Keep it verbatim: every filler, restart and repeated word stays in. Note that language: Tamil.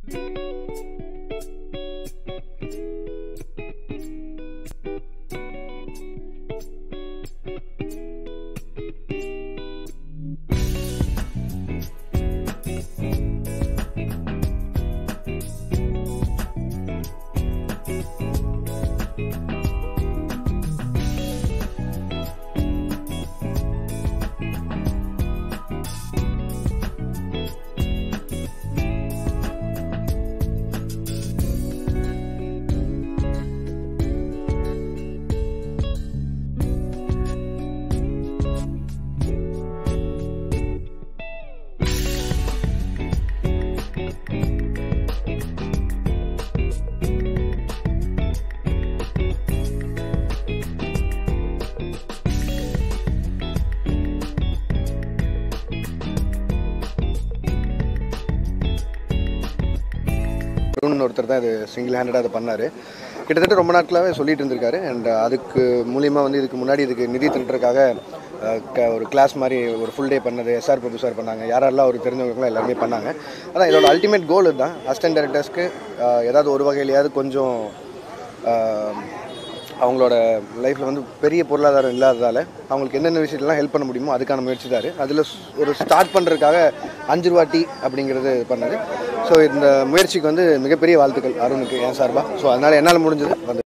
ஒருத்தர் தான் இது சிங்கிள் ஹேண்டடாக அதை பண்ணார். கிட்டத்தட்ட ரொம்ப நாட்களாகவே சொல்லிட்டு இருந்திருக்காரு. அண்ட் அதுக்கு மூலியமாக வந்து இதுக்கு முன்னாடி இதுக்கு நிதி திரட்டுறதுக்காக ஒரு கிளாஸ் மாதிரி ஒரு ஃபுல் டே பண்ணது எஸ்ஆர் பிரபு சார் பண்ணாங்க. யாரெல்லாம் ஒரு தெரிஞ்சவங்களுக்குலாம் எல்லாருமே பண்ணாங்க. அதான் இதோட அல்டிமேட் கோல் இதுதான். அசிஸ்டன்ட் டைரக்டர்ஸ்க்கு ஏதாவது ஒரு வகையிலையாவது கொஞ்சம் அவங்களோட லைஃப்பில் வந்து பெரிய பொருளாதாரம் இல்லாததால் அவங்களுக்கு என்னென்ன விஷயத்தெல்லாம் ஹெல்ப் பண்ண முடியுமோ அதுக்கான முயற்சி தான். அதில் ஒரு ஸ்டார்ட் பண்ணுறதுக்காக அஞ்சு ரூபா டீ அப்படிங்கிறது பண்ணது. ஸோ இந்த முயற்சிக்கு வந்து மிகப்பெரிய வாழ்த்துக்கள் அருணுக்கு என் சார்பாக. ஸோ அதனால் என்னால் முடிஞ்சது வந்து